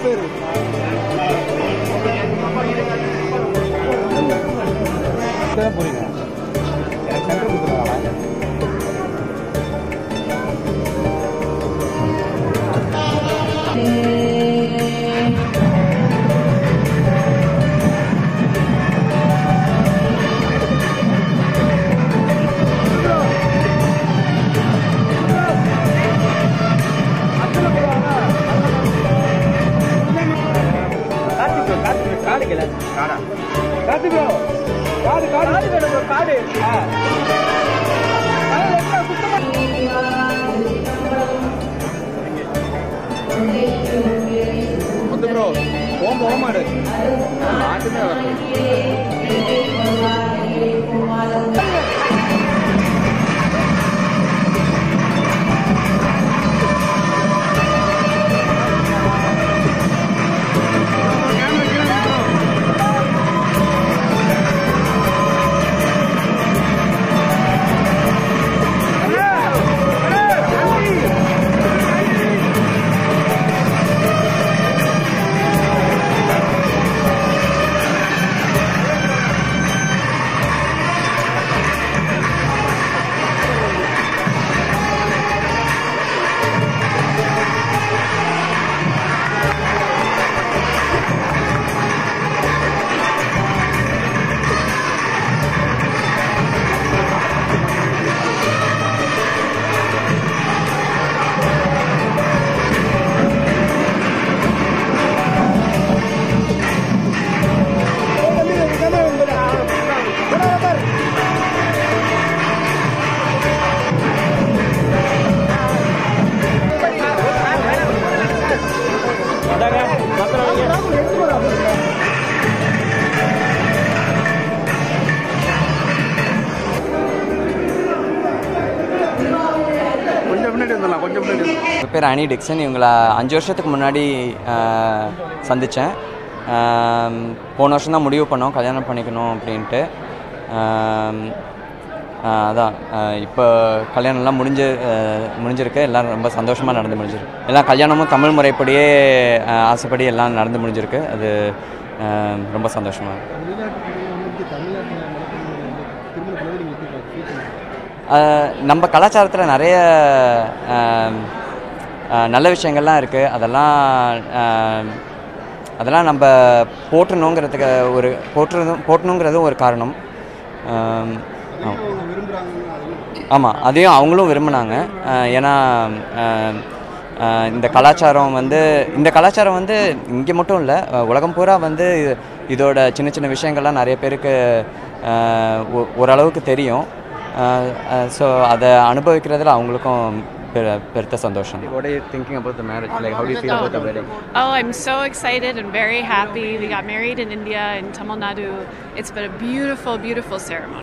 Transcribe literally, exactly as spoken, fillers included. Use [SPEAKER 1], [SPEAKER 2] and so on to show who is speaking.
[SPEAKER 1] புரியுங்க சென்டர் கொடுத்துருக்காங்க. காட்டு ப்ரோ காடு காடு காடு வேணும் ப்ரோ காடு வந்து ப்ரோ ஓம் ஓமாடு ஆட்டுமே வரும்.
[SPEAKER 2] என் பேர் அனி டிக்சன். இவங்களை அஞ்சு வருஷத்துக்கு முன்னாடி சந்தித்தேன். போன வருஷம் தான் முடிவு பண்ணோம் கல்யாணம் பண்ணிக்கணும் அப்படின்ட்டு. அதான் இப்போ கல்யாணம்லாம் முடிஞ்சு முடிஞ்சிருக்கு. எல்லாம் ரொம்ப சந்தோஷமாக நடந்து முடிஞ்சிருக்கு. எல்லாம் கல்யாணமும் தமிழ் முறைப்படியே ஆசைப்படி எல்லாம் நடந்து முடிஞ்சிருக்கு. அது ரொம்ப சந்தோஷமாக. நம்ம கலாச்சாரத்தில் நிறைய நல்ல விஷயங்கள்லாம் இருக்குது. அதெல்லாம் அதெல்லாம் நம்ம போற்றணுங்கிறதுக்கு ஒரு போற்றுறதும் போற்றணுங்கிறதும் ஒரு காரணம். ஆமாம், அதையும் அவங்களும் விரும்பினாங்க. ஏன்னா இந்த கலாச்சாரம் வந்து இந்த கலாச்சாரம் வந்து இங்கே மட்டும் இல்லை, உலகம் பூரா வந்து இதோட சின்ன சின்ன விஷயங்கள்லாம் நிறைய பேருக்கு ஓரளவுக்கு தெரியும். ஸோ அதை அனுபவிக்கிறதுல அவங்களுக்கும் பெருத்த சந்தோஷம். What are you thinking about the marriage? Like, how do you feel about the wedding?
[SPEAKER 3] Oh, I'm so excited and very happy. We got married in India, in Tamil Nadu. It's been a beautiful, beautiful ceremony.